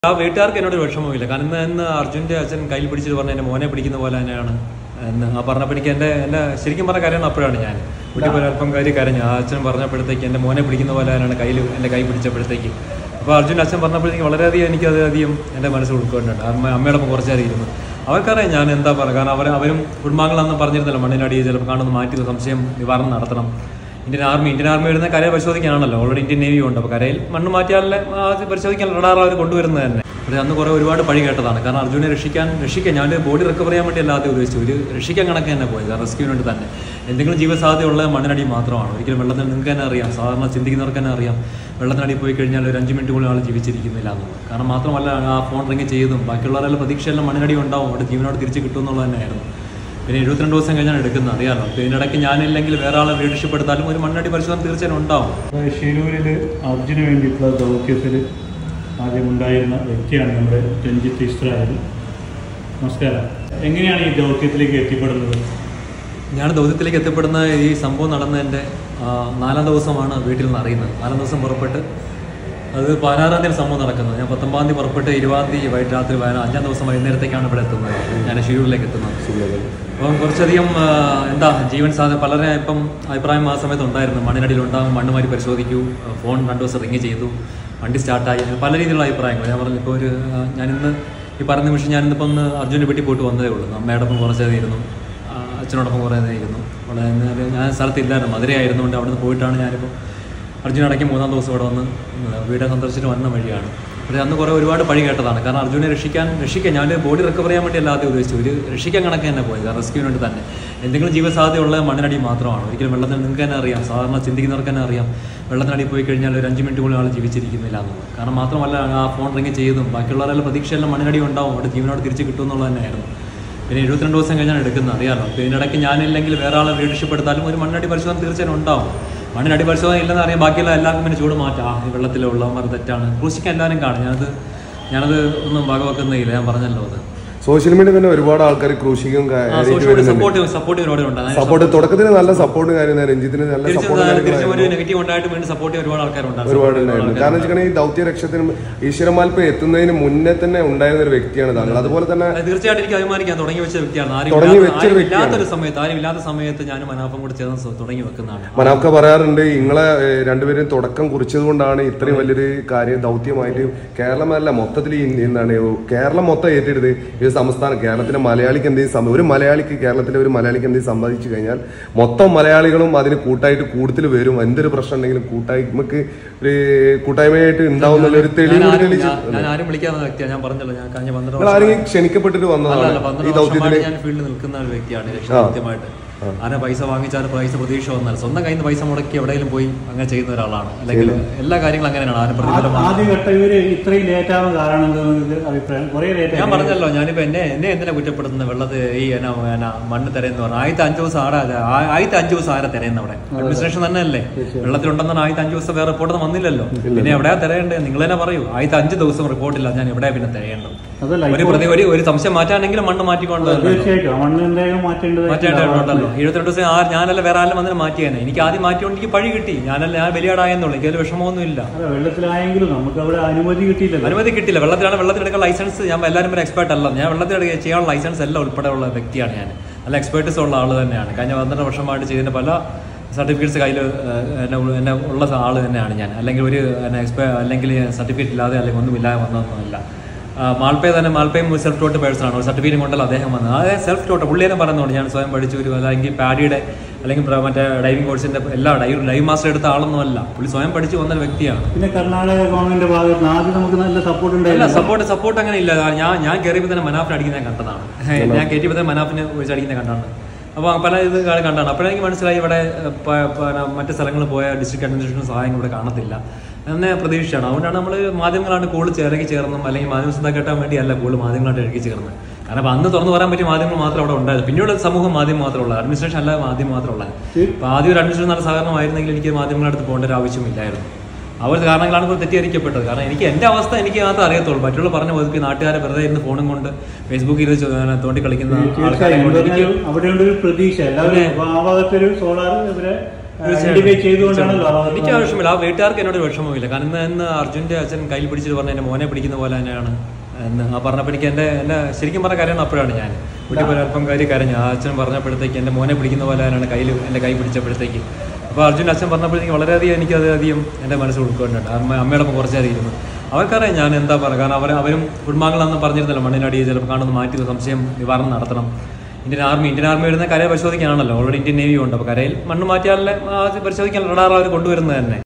ആ വീട്ടുകാർക്ക് എന്നോട് വിഷമമില്ല. കാരണം ഇന്ന് അർജുൻ്റെ അച്ഛൻ കയ്യിൽ പിടിച്ചിട്ട് പറഞ്ഞ എൻ്റെ മോനെ പിടിക്കുന്ന പോലെ തന്നെയാണ് എന്ന് ആ പറഞ്ഞപ്പോൾ എനിക്ക് എൻ്റെ ശരിക്കും പറഞ്ഞ കാര്യമാണ്. അപ്പോഴാണ് ഞാൻ വീട്ടിൽ പോലെ അല്പം കാര്യം കരഞ്ഞു. ആ അച്ഛൻ പറഞ്ഞപ്പോഴത്തേക്ക് എൻ്റെ മോനെ പിടിക്കുന്ന പോലെ തന്നെയാണ് എൻ്റെ കൈ പിടിച്ചപ്പോഴത്തേക്ക്. അപ്പോൾ അർജുൻ്റെ അച്ഛൻ പറഞ്ഞപ്പോഴത്തേക്ക് വളരെയധികം എനിക്കധികം എൻ്റെ മനസ്സ് ഉൾക്കൊണ്ടുണ്ട്. അമ്മയോടൊപ്പം കുറച്ചേരം ഇരുന്നു. അവർക്കറിയാം ഞാൻ എന്താ പറയുക. കാരണം അവരും കുടുംബാംഗങ്ങളാണെന്ന് പറഞ്ഞിരുന്നല്ലോ. മണ്ണിനടിയിൽ ചിലപ്പോൾ കാണുന്ന മാറ്റി സംശയം നിവാരണം നടത്തണം. ഇന്ത്യൻ ആർമി വരുന്ന കരയെ പരിശോധിക്കാനാണല്ലോ. ഓൾറെഡി ഇന്ത്യൻ നേവി ഉണ്ട്. അപ്പോൾ കരയിൽ മണ്ണ് മാറ്റിയാലേ പരിശോധിക്കാൻ റഡാർ അവർ കൊണ്ടുവരുന്നത് തന്നെ. പക്ഷേ അന്ന് ഒരുപാട് പഴി കേട്ടതാണ്. കാരണം അർജുനെ രക്ഷിക്കാൻ ഞാൻ ബോഡി റിക്കവർ ചെയ്യാൻ വേണ്ടി അല്ലാതെ ഉദ്ദേശിച്ചു. ഒരു രക്ഷിക്കാൻ കണക്ക് തന്നെ പോയത്. കാരണം റെസ്ക്യൂവിന് വേണ്ടി തന്നെ. എന്തെങ്കിലും ജീവസാധ്യതയുള്ള മണ്ണിനടി മാത്രമാണ്. ഒരിക്കലും വെള്ളത്തിൽ നിങ്ങൾക്ക് തന്നെ അറിയാം, സാധാരണ ചിന്തിക്കുന്നവർക്ക് തന്നെ അറിയാം, വെള്ളത്തിനടി പോയി കഴിഞ്ഞാൽ ഒരു 5 മിനിറ്റ് പോലും ആൾ ജീവിച്ചിരിക്കുന്നില്ല എന്നുള്ളത്. കാരണം മാത്രമല്ല ആ ഫോൺ റിങ് ചെയ്തും ബാക്കിയുള്ളവരെല്ലാം പ്രതീക്ഷയെല്ലാം മണ്ണിനടി ഉണ്ടാവും, അവിടെ ജീവനോട് തിരിച്ച് കിട്ടുമെന്നുള്ളത് തന്നെയായിരുന്നു. പിന്നെ 72 ദിവസം കഴിഞ്ഞാണ് എടുക്കുന്നത്, അറിയാമല്ലോ. അപ്പോൾ ഇതിനിടയ്ക്ക് ഞാനില്ലെങ്കിൽ വേറെ ആളെ ലീഡർഷിപ്പ് എടുത്താലും ഒരു മണ്ണടി പരിശോധന തീർച്ചയായും ഉണ്ടാവും. ഷിരൂരിൽ അർജുന് വേണ്ടിയിട്ടുള്ള ദൗത്യത്തിൽ ആദ്യം ഉണ്ടായിരുന്ന വ്യക്തിയാണ് നമ്മുടെ രഞ്ജിത്ത് ഇസ്രായേൽ. നമസ്കാരം. എങ്ങനെയാണ് ഈ ദൗത്യത്തിലേക്ക് എത്തിപ്പെടുന്നത്? ഞാൻ ദൗത്യത്തിലേക്ക് എത്തിപ്പെടുന്ന ഈ സംഭവം നടന്നതിൻ്റെ 4-ാം ദിവസമാണ് വീട്ടിൽ നിന്ന് അറിയുന്നത്. 4-ാം ദിവസം പുറപ്പെട്ട് അത് 16-ാം തീയതി സംഭവം നടക്കുന്നത്. ഞാൻ 19-ാം തീയതി പുറപ്പെട്ട് 20-ാം തീയതി വൈകിട്ട് രാത്രി 5-ാം ദിവസം വൈകുന്നേരത്തേക്കാണ് ഇവിടെ എത്തുന്നത്. ഞാൻ ഷിരൂരിലേക്ക് എത്തുന്നത്. അപ്പം കുറച്ചധികം ജീവൻ സാധ്യത പലരെ ഇപ്പം അഭിപ്രായം ആ സമയത്ത് ഉണ്ടായിരുന്നു. മണ്ണിനടിയിലുണ്ടാകും, മണ്ണ് മാറി പരിശോധിക്കൂ, ഫോൺ 2 ദിവസം റിങ് ചെയ്തു, വണ്ടി സ്റ്റാർട്ടായി, പല രീതിയിലുള്ള അഭിപ്രായങ്ങൾ. ഞാൻ പറഞ്ഞു ഇപ്പോൾ ഞാനിന്ന് ഈ പറഞ്ഞ നിമിഷം ഞാനിന്നിപ്പോൾ ഒന്ന് അർജുൻ്റെ വീട്ടിൽ പോയിട്ട് വന്നതേ ഉള്ളൂ. അമ്മയോടൊപ്പം കുറച്ചേരം ഇരുന്നു, അച്ഛനോടൊപ്പം കുറേ നേരം ഇരുന്നു. അവിടെ ഞാൻ സ്ഥലത്തില്ലായിരുന്നു, മധുര ആയിരുന്നുകൊണ്ട് അവിടെ നിന്ന് പോയിട്ടാണ് ഞാനിപ്പോൾ അർജുനടക്കി 3-ാം ദിവസം ഇവിടെ വന്ന് വീടെ സന്ദർശിച്ചിട്ട് വന്ന വഴിയാണ്. പക്ഷേ അന്ന് ഒരുപാട് പഴി കേട്ടതാണ്. കാരണം അർജുനെ രക്ഷിക്കാൻ ഞാൻ ബോഡി റിക്കവർ ചെയ്യാൻ വേണ്ടി അല്ലാതെ ഉദ്ദേശിച്ചു. ഒരു രക്ഷിക്കാൻ കണക്ക് തന്നെ പോയത്. കാരണം റെസ്ക്യൂവിന് വേണ്ടി തന്നെ. എന്തെങ്കിലും ജീവസാധ്യതയുള്ള മണ്ണിനടി മാത്രമാണ്. ഒരിക്കലും വെള്ളത്തിൽ നിങ്ങൾക്ക് തന്നെ അറിയാം, സാധാരണ ചിന്തിക്കുന്നവർക്ക് തന്നെ അറിയാം, വെള്ളത്തിനടി പോയി കഴിഞ്ഞാൽ ഒരു 5 മിനിറ്റ് പോലും ആൾ ജീവിച്ചിരിക്കുന്നില്ല എന്നുള്ളത്. കാരണം മാത്രമല്ല ആ ഫോൺ റിങ് ചെയ്തും ബാക്കിയുള്ളവരെല്ലാം പ്രതീക്ഷയെല്ലാം മണ്ണിനടി ഉണ്ടാവും, അവിടെ ജീവനോട് തിരിച്ച് കിട്ടുമെന്നുള്ളത് തന്നെയായിരുന്നു. പിന്നെ 72 ദിവസം കഴിഞ്ഞാണ് എടുക്കുന്നത്, അറിയാമല്ലോ. അപ്പോൾ ഇതിനിടയ്ക്ക് ഞാനില്ലെങ്കിൽ വേറെ ആളെ ലീഡർഷിപ്പ് എടുത്താലും ഒരു മണ്ണടി പരിശോധന തീർച്ചയായും ഉണ്ടാവും. മണ്ണിനടി പരിശോധന ഇല്ലെന്ന് അറിയാം. ബാക്കിയുള്ള എല്ലാവർക്കും പിന്നെ ചൂട് മാറ്റാം. ഈ വെള്ളത്തിലുള്ളവന്മാർ തെറ്റാണ്, ക്രൂശിക്കാൻ എല്ലാവരും കാണും. ഞാനത് ഒന്നും വകവെക്കുന്നില്ല. ഞാൻ പറഞ്ഞല്ലോ, അത് സോഷ്യൽ മീഡിയ തന്നെ ഒരുപാട് ആൾക്കാർ ക്രൂശിക്കും. സപ്പോർട്ട് തുടക്കത്തിന് നല്ല സപ്പോർട്ട് കാര്യം രഞ്ജിത്തിന് നല്ല ഒരുപാടുണ്ടായിരുന്നു. കാരണം വെച്ചാൽ ഈ ദൗത്യ രക്ഷത്തിനും ഈശ്വരമാൽപ്പ എത്തുന്നതിന് മുന്നേ തന്നെ ഉണ്ടായിരുന്ന ഒരു വ്യക്തിയാണ് താങ്കൾ. അതുപോലെ തന്നെ തീർച്ചയായിട്ടും എനിക്ക് അഭിമാനിക്കാൻ തുടങ്ങി വെച്ച വ്യക്തിയാണ്. ആരുമില്ലാത്ത സമയത്ത് ഞാൻ മനാഫം കൂടെ ചേർന്ന് തുടങ്ങി വെക്കുന്നതാണ്. മനാഫ്ക പറയാറുണ്ട്, നിങ്ങളെ രണ്ടുപേരും തുടക്കം കുറിച്ചത് കൊണ്ടാണ് ഇത്രയും വലിയൊരു കാര്യം ദൗത്യമായിട്ട് കേരളമല്ല മൊത്തത്തിൽ എന്താണ് കേരളം മൊത്തം ഏറ്റെടുത്ത് ഈ സംസ്ഥാനം കേരളത്തിലെ മലയാളിക്ക് എന്തെങ്കിലും ഒരു മലയാളിക്ക് കേരളത്തിലെ ഒരു മലയാളിക്ക് എന്തെങ്കിലും സമ്മതിച്ചു കഴിഞ്ഞാൽ മൊത്തം മലയാളികളും അതിന് കൂട്ടായിട്ട് കൂടുതൽ വരും. എന്തൊരു പ്രശ്നം ഉണ്ടെങ്കിലും കൂട്ടായ്മക്ക് ഒരു കൂട്ടായ്മയായിട്ട് ഉണ്ടാവുന്ന ഒരു തെളിവ് ആരെങ്കിലും ക്ഷണിക്കപ്പെട്ടിട്ട് വന്നതാണ് ഈ ദൗത്യത്തിൽ. ഞാൻ ഫീൽഡിൽ നിൽക്കുന്ന ഒരു വ്യക്തിയാണ്. ആരെ പൈസ വാങ്ങിച്ചാൽ പൈസ പ്രതീക്ഷ വന്നാൽ സ്വന്തം കയ്യിൽ നിന്ന് പൈസ മുടക്കി എവിടെയെങ്കിലും പോയി അങ്ങനെ ചെയ്യുന്ന ഒരാളാണ്. അല്ലെങ്കിൽ എല്ലാ കാര്യങ്ങളും അങ്ങനെയാണ്. ഞാൻ പറഞ്ഞല്ലോ, ഞാനിപ്പോ എന്നെ എന്തിനാ കുറ്റപ്പെടുത്തുന്നത്? വെള്ളത്തിൽ ഈ മണ്ണ് തിരയെന്ന് പറഞ്ഞു. ആദ്യത്തെ 5 ദിവസം ആരെ തിരയുന്ന അവിടെ അഡ്മിനിസ്ട്രേഷൻ തന്നെ അല്ലേ? വെള്ളത്തിലുണ്ടെന്ന് പറഞ്ഞാൽ ആദ്യത്തെ 5 ദിവസം വേറെ റിപ്പോർട്ടൊന്നും വന്നില്ലല്ലോ. പിന്നെ എവിടെയാ തിരയേണ്ടത്? നിങ്ങൾ തന്നെ പറയൂ. ആദ്യത്തെ 5 ദിവസം റിപ്പോർട്ടില്ല, ഞാൻ എവിടെയാ പിന്നെ തിരയേണ്ടത്? ഒരു സംശയം മാറ്റാനെങ്കിലും മണ്ണ് മാറ്റിക്കൊണ്ട് മാറ്റേണ്ടതുണ്ടല്ലോ. 72 ദിവസം ഞാനല്ല വേറെ ആരും വന്നിട്ട് മാറ്റിയാണ്. എനിക്ക് ആദ്യം മാറ്റിക്കൊണ്ട് എനിക്ക് പഴി കിട്ടി. ഞാൻ ബലിയാടായെന്നുള്ളൂ. എനിക്ക് അതിൽ വിഷമമൊന്നും ഇല്ല. വെള്ളത്തിലായെങ്കിലും നമുക്ക് അവിടെ അനുമതി കിട്ടില്ല. വെള്ളത്തിലെടുക്കാൻ ലൈസൻസ് ഞാൻ എല്ലാവരും ഒരു എക്സ്പേർട്ട് അല്ല. ഞാൻ വെള്ളത്തിൽ ചെയ്യാനുള്ള ലൈസൻസ് എല്ലാം ഉൾപ്പെടെയുള്ള വ്യക്തിയാണ്. ഞാൻ നല്ല എക്സ്പേർട്ടീസ് ഉള്ള ആൾ തന്നെയാണ്. കഴിഞ്ഞ 12 വർഷമായിട്ട് ചെയ്തതിന്റെ പല സർട്ടിഫിക്കറ്റ്സ് കയ്യിൽ എന്നെ ഉള്ള ആൾ തന്നെയാണ് ഞാൻ. അല്ലെങ്കിൽ അല്ലെങ്കിൽ സർട്ടിഫിക്കറ്റ് ഇല്ലാതെ അല്ലെങ്കിൽ ഒന്നുമില്ലാതെ വന്നതൊന്നുമല്ല. മാൽപ്പയും സെൽഫ് ടോട്ട് പേഴ്സൺ ആണ്. ഒരു സർട്ടിഫിക്കറ്റ് കൊണ്ടല്ല അദ്ദേഹം വന്നത്. അതായത് സെൽഫ് ടോട്ട് പുള്ളിയെ പറയുന്നുണ്ട്. ഞാൻ സ്വയം പഠിച്ചു ഒരു അല്ലെങ്കിൽ പാഡിയുടെ അല്ലെങ്കിൽ മറ്റേ ഡൈവിംഗ് കോഴ്സിന്റെ എല്ലാ ലൈവ് മാസ്റ്റർ എടുത്ത ആളൊന്നും അല്ല. പുള്ളി സ്വയം പഠിച്ചു വന്നൊരു വ്യക്തിയാണ്. പിന്നെ കർണാടക ഗവൺമെന്റ് ഭാഗത്ത് ആദ്യം നമുക്ക് നല്ല സപ്പോർട്ട് ഉണ്ടായില്ല. സപ്പോർട്ട് അങ്ങനെ ഇല്ല. ഞാൻ കയറിയപ്പോൾ തന്നെ മനാഫിനെ അടിക്കുന്നത് കണ്ടതാണ്. ഞാൻ കയറ്റിയപ്പോൾ തന്നെ മനാഫിനെ വെച്ച് അടിക്കുന്നത് കണ്ടാണ്. അപ്പോൾ പല ഇത് കണ്ടാണ്. അപ്പോഴെനിക്ക് മനസ്സിലായി ഇവിടെ മറ്റു സ്ഥലങ്ങളിൽ പോയ ഡിസ്ട്രിക്ട് അഡ്മിനിസ്ട്രേഷൻ സഹായം ഇവിടെ കാണത്തില്ല എന്നെ പ്രതീക്ഷിച്ചാണ്. അതുകൊണ്ടാണ് നമ്മൾ മാധ്യമങ്ങളാണ് കൂടുതൽ ഇറങ്ങി ചേർന്നും അല്ലെങ്കിൽ മാധ്യമ ശ്രദ്ധ കിട്ടാൻ വേണ്ടിയല്ല കൂടുതൽ മാധ്യമങ്ങളായിട്ട് ഇറങ്ങി ചേർന്നത്. കാരണം അന്ന് തുറന്നു പറയാൻ പറ്റിയ മാധ്യമങ്ങൾ മാത്രം അവിടെ ഉണ്ടായത്. പിന്നീട് സമൂഹം മാധ്യമം മാത്രമുള്ളത്, അഡ്മിനിസ്ട്രേഷൻ അല്ല മാധ്യമം മാത്രമുള്ളത്. അപ്പോൾ ആദ്യം ഒരു അഡ്മിനിസ്ട്രേഷൻ നല്ല സഹകരണമായിരുന്നെങ്കിൽ എനിക്ക് മാധ്യമങ്ങളടുത്ത് പോകേണ്ട ഒരു ആവശ്യമില്ലായിരുന്നു. അവർ കാരണങ്ങളാണ് ഇപ്പോൾ തെറ്റിദ്ധരിക്കപ്പെട്ടത്. കാരണം എനിക്ക് എൻ്റെ അവസ്ഥ എനിക്ക് മാത്രമേ അറിയത്തുള്ളൂ. മറ്റുള്ള പറഞ്ഞ ഒതുക്കി നാട്ടുകാരെ വെറുതെ ഇരുന്ന് ഫോണും കൊണ്ട് ഫേസ്ബുക്കിൽ തോണ്ടി കളിക്കുന്ന അവിടെ ഒരു പ്രതീക്ഷ എല്ലാവരും ആ ഭാഗത്തൊരു സോളാർ ഇവരെ എനിക്ക് വിഷമില്ല, ആ വീട്ടുകാർക്ക് എന്നോട് വിഷമമില്ല. കാരണം ഇന്ന് അർജുൻ്റെ അച്ഛൻ കയ്യിൽ പിടിച്ചിട്ട് പറഞ്ഞ എൻ്റെ മോനെ പിടിക്കുന്ന പോലെ തന്നെയാണ് എന്ന് ആ പറഞ്ഞപ്പോൾ എനിക്ക് എൻ്റെ ശരിക്കും പറഞ്ഞ കാര്യമാണ്. അപ്പോഴാണ് ഞാൻ വീട്ടിൽ പോലെ അല്പം കരഞ്ഞു. ആ അച്ഛൻ പറഞ്ഞപ്പോഴത്തേക്ക് എൻ്റെ മോനെ പിടിക്കുന്ന പോലെ തന്നെയാണ് എൻ്റെ കൈ പിടിച്ചപ്പോഴത്തേക്ക്. അപ്പോൾ അർജുൻ്റെ അച്ഛൻ പറഞ്ഞപ്പോഴത്തേക്ക് വളരെയധികം എനിക്കധികം എൻ്റെ മനസ്സ് കൊടുക്കുന്നുണ്ട്. അമ്മയുടെ ഒപ്പം കുറച്ചേരം ഇരുന്നു. അവർക്കറിയാം ഞാൻ എന്താ പറയുക. കാരണം അവരും കുടുംബാംഗങ്ങളാണെന്ന് പറഞ്ഞിരുന്നല്ലോ, മണ്ണിനടിയിൽ ചിലപ്പോൾ കാണുന്ന മാറ്റി സംശയം നിവാരണം നടത്തണം. ഇന്ത്യൻ ആർമി വരുന്ന കരയെ പരിശോധിക്കാനാണല്ലോ. ഓൾറെഡി ഇന്ത്യൻ നേവി ഉണ്ട്. അപ്പോൾ കരയിൽ മണ്ണ് മാറ്റിയാലേ പരിശോധിക്കാൻ റഡാർ അവർ കൊണ്ടുവരുന്നത് തന്നെ.